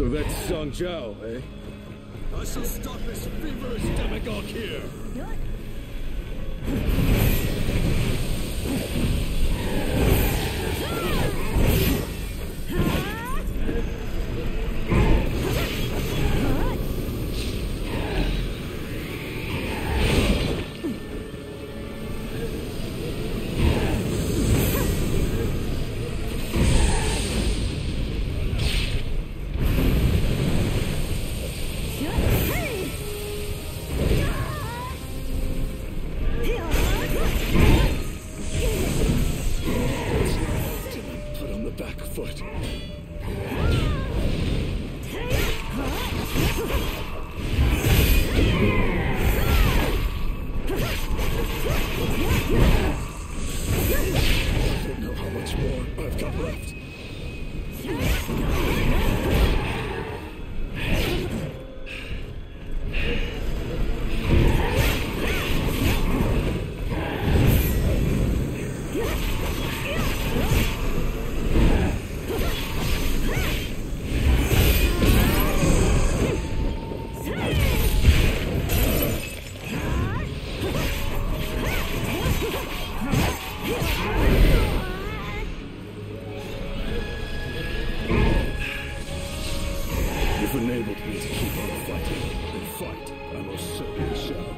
So that's Song Zhao, eh? I shall stop this feverish demagogue here! Put on the back foot. I don't know how much more I've got left. You've enabled me to keep on fighting, and fight I most certainly shall.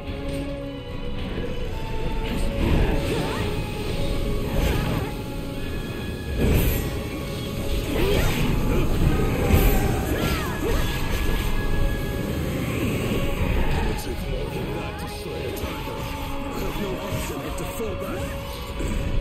It took more than that to slay a tiger. I have no option but to fall back.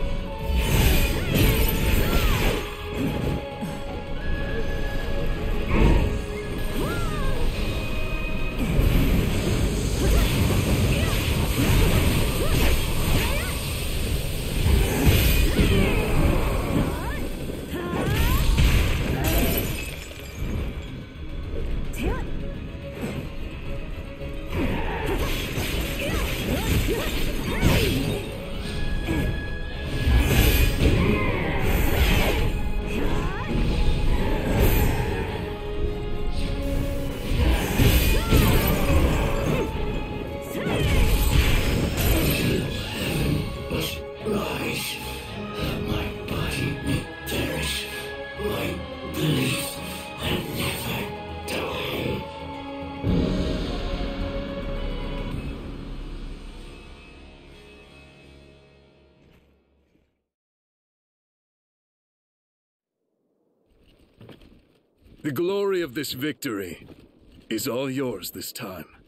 The glory of this victory is all yours this time.